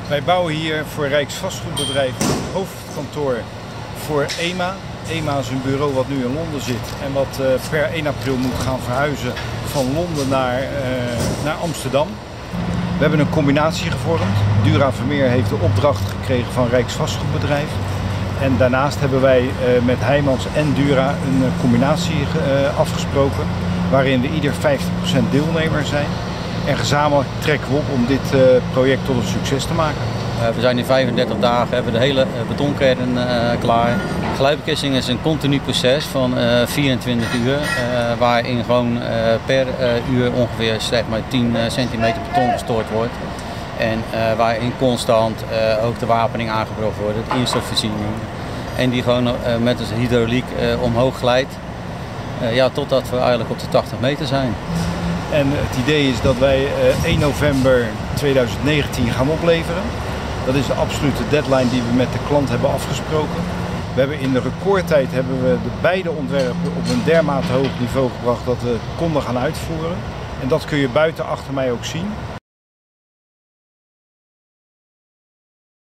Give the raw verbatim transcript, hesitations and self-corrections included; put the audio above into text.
Wij bouwen hier voor Rijksvastgoedbedrijf het hoofdkantoor voor E M A. E M A is een bureau wat nu in Londen zit en wat per één april moet gaan verhuizen van Londen naar, uh, naar Amsterdam. We hebben een combinatie gevormd. Dura Vermeer heeft de opdracht gekregen van Rijksvastgoedbedrijf. En daarnaast hebben wij uh, met Heijmans en Dura een combinatie uh, afgesproken waarin we ieder vijftig procent deelnemer zijn. En gezamenlijk trekken we op om dit uh, project tot een succes te maken. Uh, we zijn in vijfendertig dagen, hebben de hele uh, betonkern uh, klaar. Glijbekisting is een continu proces van uh, vierentwintig uur, uh, waarin gewoon uh, per uh, uur ongeveer zeg maar tien centimeter beton gestort wordt. En uh, waarin constant uh, ook de wapening aangebracht wordt, de instofvoorziening. En die gewoon uh, met de hydrauliek uh, omhoog glijdt, uh, ja, totdat we eigenlijk op de tachtig meter zijn. En het idee is dat wij uh, één november tweeduizend negentien gaan opleveren. Dat is de absolute deadline die we met de klant hebben afgesproken. We hebben in de recordtijd hebben we de beide ontwerpen op een dermate hoog niveau gebracht dat we konden gaan uitvoeren. En dat kun je buiten achter mij ook zien.